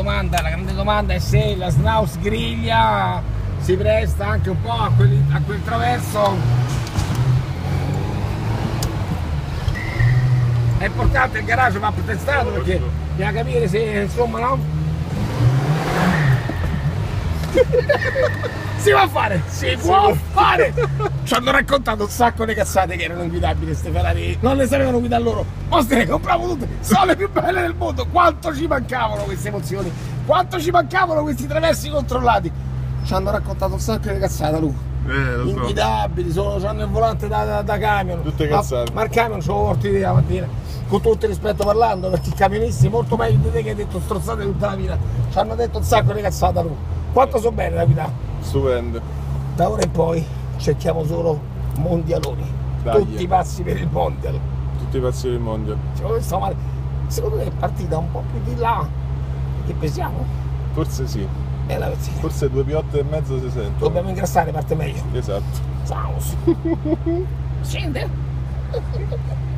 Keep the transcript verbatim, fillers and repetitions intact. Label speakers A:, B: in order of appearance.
A: domanda, la grande domanda è se la Schnauz griglia si presta anche un po' a quel, a quel traverso. È importante, il garage va testato perché bisogna capire se insomma no? Si può fare, si può fare! Ci hanno raccontato un sacco di cazzate che erano inguidabili queste Ferrari, non le sapevano guidare loro, ma se le compravo tutte, sono le più belle del mondo, quanto ci mancavano queste emozioni, quanto ci mancavano questi traversi controllati, ci hanno raccontato un sacco di cazzate lui,
B: eh, lo so.
A: Inguidabili, sono, hanno il volante da, da, da camion,
B: tutte cazzate.
A: Ma, ma il camion ce lo porti la mattina, con tutto il rispetto parlando, perché i camionisti molto meglio di te che hai detto strozzate tutta la vita, ci hanno detto un sacco di cazzate a lui, quanto sono belle da guidare.
B: Stupendo.
A: Da ora in poi cerchiamo solo mondialoni.
B: Dai.
A: Tutti pazzi per il mondial.
B: Tutti i pazzi del mondo.
A: Secondo, male. Secondo me è partita un po' più di là. Che pesiamo?
B: Forse sì.
A: È la verzina.
B: Forse due piotte e mezzo si sentono.
A: Dobbiamo ingrassare, parte meglio.
B: Esatto.
A: Ciao. Scende.